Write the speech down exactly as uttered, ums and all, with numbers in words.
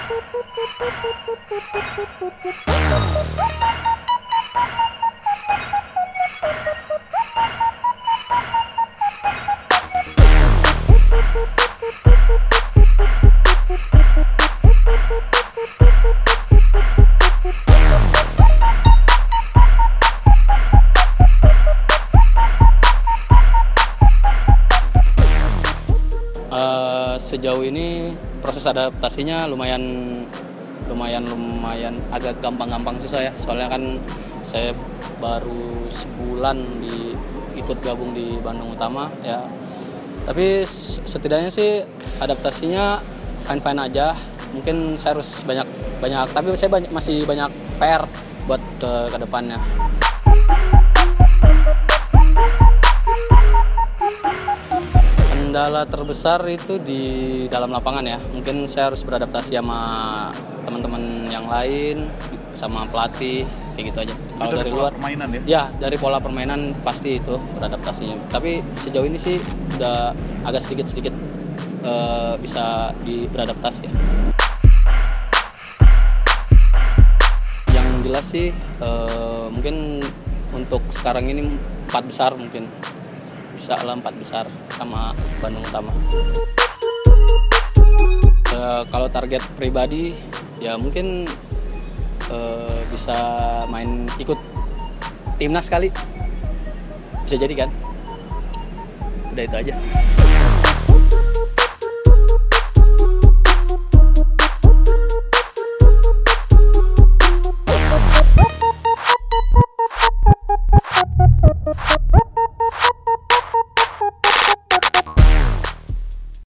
Uh, sejauh ini proses adaptasinya lumayan lumayan lumayan agak gampang-gampang susah ya, soalnya kan saya baru sebulan di ikut gabung di Bandung Utama ya, tapi setidaknya sih adaptasinya fine-fine aja. Mungkin saya harus banyak banyak tapi saya banyak, masih banyak P R buat ke ke depannya. Kendala terbesar itu di dalam lapangan ya, mungkin saya harus beradaptasi sama teman-teman yang lain, sama pelatih, kayak gitu aja. Kalau dari luar permainan ya? Ya, dari pola permainan pasti itu beradaptasinya. Tapi sejauh ini sih udah agak sedikit-sedikit uh, bisa di beradaptasi ya. Yang jelas sih uh, mungkin untuk sekarang ini empat besar mungkin. Bisa lah empat besar sama Bandung Utama. E, kalau target pribadi ya mungkin e, bisa main ikut timnas kali, bisa jadi kan? Udah itu aja.